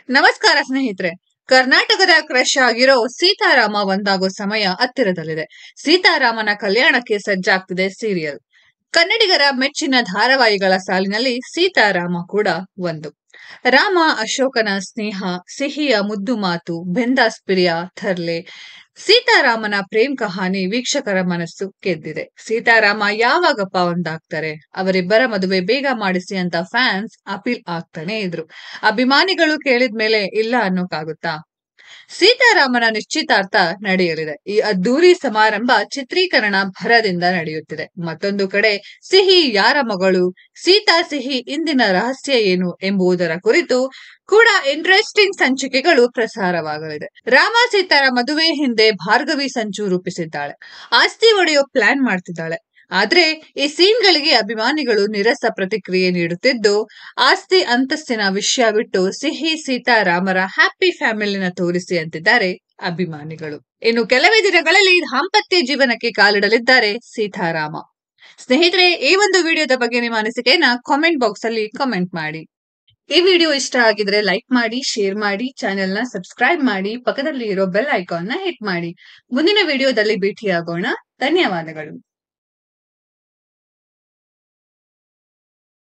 ನಮಸ್ಕಾರ ಸ್ನೇಹಿತರೆ. ಕರ್ನಾಟಕದ ಕ್ರಶ್ ಆಗಿರೋ ಸೀತಾರಾಮ ಒಂದಾಗೋ ಸಮಯ ಹತ್ತಿರದಲ್ಲಿದೆ. ಸೀತಾರಾಮನ ಕಲ್ಯಾಣಕ್ಕೆ ಸಜ್ಜಾಗ್ತಿದೆ ಸೀರಿಯಲ್. ಕನ್ನಡಿಗರ ಮೆಚ್ಚಿನ ಧಾರಾವಾಹಿಗಳ ಸಾಲಿನಲ್ಲಿ ಸೀತಾರಾಮ ಕೂಡ ಒಂದು. ರಾಮ ಅಶೋಕನ ಸ್ನೇಹ, ಸಿಹಿಯ ಮುದ್ದು ಮಾತು, ಬೆಂದಾಸ್ ಪ್ರಿಯ ಥರ್ಲೆ. ಸೀತಾರಾಮನ ಪ್ರೇಮ್ ಕಹಾನಿ ವೀಕ್ಷಕರ ಮನಸ್ಸು ಗೆದ್ದಿದೆ. ಸೀತಾರಾಮ ಯಾವಾಗಪ್ಪ ಒಂದಾಗ್ತಾರೆ, ಅವರಿಬ್ಬರ ಮದುವೆ ಬೇಗ ಮಾಡಿಸಿ ಅಂತ ಫ್ಯಾನ್ಸ್ ಅಪೀಲ್ ಆಗ್ತಾನೆ ಇದ್ರು. ಅಭಿಮಾನಿಗಳು ಕೇಳಿದ್ಮೇಲೆ ಇಲ್ಲ ಅನ್ನೋಕ್ಕಾಗುತ್ತಾ? ಸೀತಾರಾಮನ ನಿಶ್ಚಿತಾರ್ಥ ನಡೆಯಲಿದೆ. ಈ ಅದ್ದೂರಿ ಸಮಾರಂಭ ಚಿತ್ರೀಕರಣ ಭರದಿಂದ ನಡೆಯುತ್ತಿದೆ. ಮತ್ತೊಂದು ಕಡೆ ಸಿಹಿ ಯಾರ ಮಗಳು, ಸೀತಾ ಸಿಹಿ ಇಂದಿನ ರಹಸ್ಯ ಏನು ಎಂಬುದರ ಕುರಿತು ಕೂಡ ಇಂಟ್ರೆಸ್ಟಿಂಗ್ ಸಂಚಿಕೆಗಳು ಪ್ರಸಾರವಾಗಲಿದೆ. ರಾಮ ಸೀತಾರ ಮದುವೆ ಹಿಂದೆ ಭಾರ್ಗವಿ ಸಂಚು ರೂಪಿಸಿದ್ದಾಳೆ. ಆಸ್ತಿ ಒಡೆಯೋ ಪ್ಲಾನ್ ಮಾಡ್ತಿದ್ದಾಳೆ. ಆದ್ರೆ ಈ ಸೀನ್ಗಳಿಗೆ ಅಭಿಮಾನಿಗಳು ನಿರಸ ಪ್ರತಿಕ್ರಿಯೆ ನೀಡುತ್ತಿದ್ದು, ಆಸ್ತಿ ಅಂತಸ್ತಿನ ವಿಷಯ ಬಿಟ್ಟು ಸಿಹಿ ಸೀತಾರಾಮರ ಹ್ಯಾಪಿ ಫ್ಯಾಮಿಲಿನ ತೋರಿಸಿ ಅಂತಿದ್ದಾರೆ ಅಭಿಮಾನಿಗಳು. ಇನ್ನು ಕೆಲವೇ ದಿನಗಳಲ್ಲಿ ದಾಂಪತ್ಯ ಜೀವನಕ್ಕೆ ಕಾಲಿಡಲಿದ್ದಾರೆ ಸೀತಾರಾಮ. ಸ್ನೇಹಿತರೆ, ಈ ಒಂದು ವಿಡಿಯೋದ ಬಗ್ಗೆ ನಿಮ್ಮ ಅನಿಸಿಕೆಯನ್ನ ಕಾಮೆಂಟ್ ಬಾಕ್ಸ್ ಅಲ್ಲಿ ಕಾಮೆಂಟ್ ಮಾಡಿ. ಈ ವಿಡಿಯೋ ಇಷ್ಟ ಆಗಿದ್ರೆ ಲೈಕ್ ಮಾಡಿ, ಶೇರ್ ಮಾಡಿ, ಚಾನೆಲ್ ನ ಸಬ್ಸ್ಕ್ರೈಬ್ ಮಾಡಿ, ಪಕ್ಕದಲ್ಲಿ ಇರೋ ಬೆಲ್ ಐಕಾನ್ ನ ಹಿಟ್ ಮಾಡಿ. ಮುಂದಿನ ವಿಡಿಯೋದಲ್ಲಿ ಭೇಟಿಯಾಗೋಣ. ಧನ್ಯವಾದಗಳು.